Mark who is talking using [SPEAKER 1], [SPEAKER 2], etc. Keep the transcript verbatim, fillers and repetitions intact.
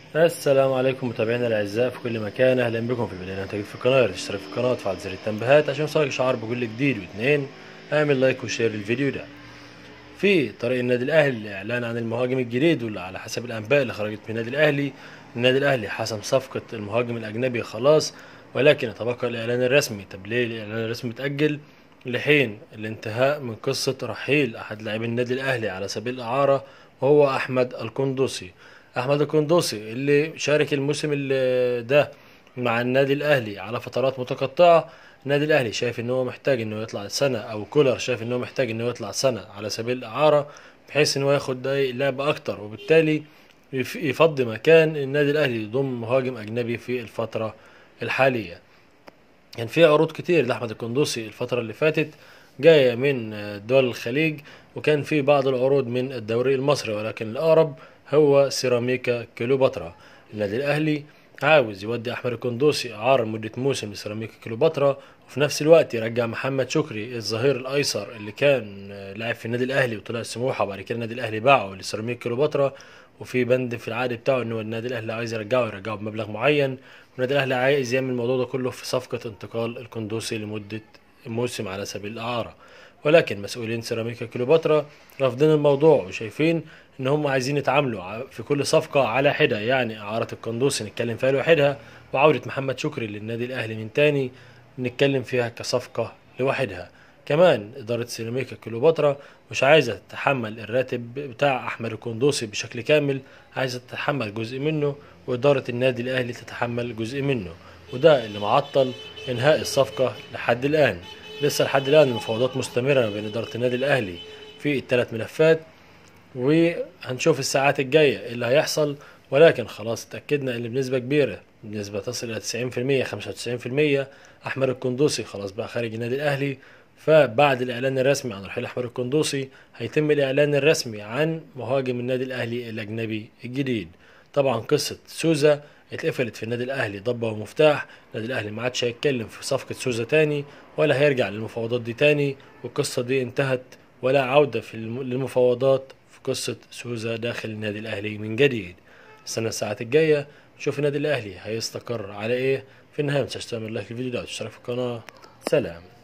[SPEAKER 1] السلام عليكم متابعينا الاعزاء في كل مكان، اهلا بكم في البدايه. انت جديد في القناه، تشترك في القناه وتفعل زر التنبيهات عشان يوصلك اشعار بكل جديد. واثنين، اعمل لايك وشير للفيديو ده. في طريق النادي الاهلي الاعلان عن المهاجم الجديد، واللي على حسب الانباء اللي خرجت من النادي الاهلي النادي الاهلي حسم صفقه المهاجم الاجنبي خلاص، ولكن يتبقى الاعلان الرسمي. طب ليه الاعلان الرسمي اتاجل؟ لحين الانتهاء من قصه رحيل احد لاعبي النادي الاهلي على سبيل الاعاره، وهو احمد القندوسي. احمد القندوسي اللي شارك الموسم اللي ده مع النادي الاهلي على فترات متقطعه. النادي الاهلي شايف ان هو محتاج انه يطلع سنه، او كولر شايف ان هو محتاج انه يطلع سنه على سبيل الاعاره، بحيث ان هو ياخد دقايق لعب اكتر، وبالتالي يف- يفضي مكان النادي الاهلي يضم مهاجم اجنبي في الفتره الحاليه. كان في عروض كتير لأحمد القندوسي الفترة اللي فاتت جاية من دول الخليج، وكان في بعض العروض من الدوري المصري، ولكن الأقرب هو سيراميكا كليوباترا. النادي الأهلي عاوز يودي أحمد القندوسي إعارة لمدة موسم لسيراميكا كليوباترا، وفي نفس الوقت يرجع محمد شكري الظهير الأيسر اللي كان لاعب في النادي الأهلي وطلع سموحة، وبعد كده النادي الأهلي باعه لسيراميكا كليوباترا. وفي بند في العقد بتاعه إن هو النادي الأهلي عايز يرجعه يرجعه بمبلغ معين. النادي الاهلي عايز يعمل الموضوع ده كله في صفقة انتقال القندوسي لمدة موسم على سبيل الإعارة، ولكن مسؤولين سيراميكا كليوباترا رافضين الموضوع، وشايفين ان هم عايزين يتعاملوا ع- في كل صفقة على حدة. يعني إعارة القندوسي نتكلم فيها لوحدها، وعودة محمد شكري للنادي الأهلي من تاني نتكلم فيها كصفقة لوحدها. كمان إدارة سيراميكا كليوباترا مش عايزة تتحمل الراتب بتاع أحمد القندوسي بشكل كامل، عايزة تتحمل جزء منه، وإدارة النادي الأهلي تتحمل جزء منه. وده اللي معطل إنهاء الصفقة لحد الآن. لسه لحد الآن المفاوضات مستمرة بين إدارة النادي الأهلي في الثلاث ملفات، وهنشوف الساعات الجاية إيه اللي هيحصل. ولكن خلاص اتأكدنا إن بنسبة كبيرة، بنسبة تصل إلى تسعين في المية خمسة وتسعين في المية، أحمد القندوسي خلاص بقى خارج النادي الأهلي. فبعد الإعلان الرسمي عن رحيل أحمد القندوسي هيتم الإعلان الرسمي عن مهاجم النادي الأهلي الأجنبي الجديد. طبعا قصة سوزا اتقفلت في النادي الأهلي ضبة ومفتاح. النادي الأهلي ما عادش هيتكلم في صفقة سوزا تاني، ولا هيرجع للمفاوضات دي تاني، والقصة دي انتهت، ولا عودة في الم- للمفاوضات في قصة سوزا داخل النادي الأهلي من جديد. السنة الساعات الجاية نشوف النادي الأهلي هيستقر على إيه. في النهاية متنساش تعمل لايك للفيديو ده وتشترك في القناة. سلام.